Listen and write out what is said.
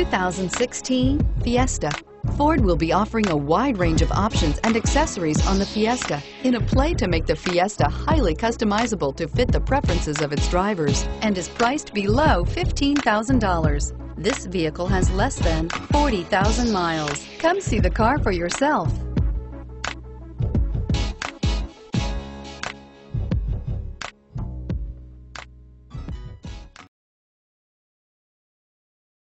2016 Fiesta. Ford will be offering a wide range of options and accessories on the Fiesta in a play to make the Fiesta highly customizable to fit the preferences of its drivers and is priced below $15,000. This vehicle has less than 40,000 miles. Come see the car for yourself.